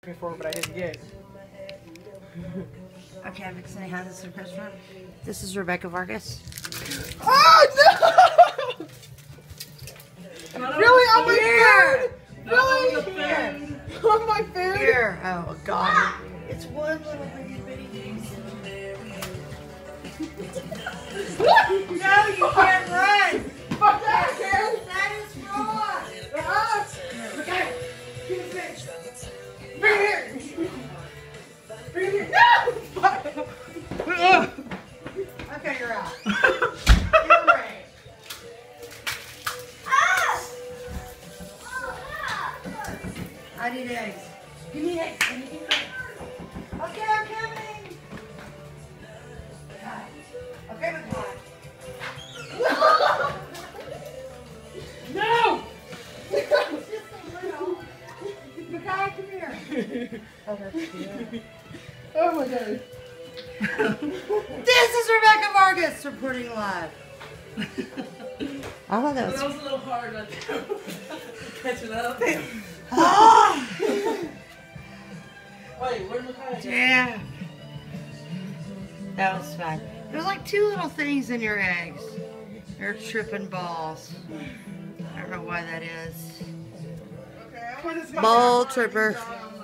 before, but I didn't get. Okay, I'm fixing to hand this to Christopher. This is Rebecca Vargas. Oh no! Really? On my food? Really? On my food? Here. Oh God. It's one little bitty thing. No, you can't run. Fuck that, Karen! That is wrong. Okay, give me this. Bring it here! Bring it here! No! Okay, you're out. You're right. I need eggs. Give me eggs. Give me eggs. Okay, I'm coming. Okay, but what? No! Makai, come here. Oh my god. This is Rebecca Vargas reporting live. I thought that was. That was a little hard not to catch it up. Oh! Wait, where'd Makai go? Yeah. That was fun. There's like two little things in your eggs. They're tripping balls. I don't know why that is. Okay, I want this Ball tripper.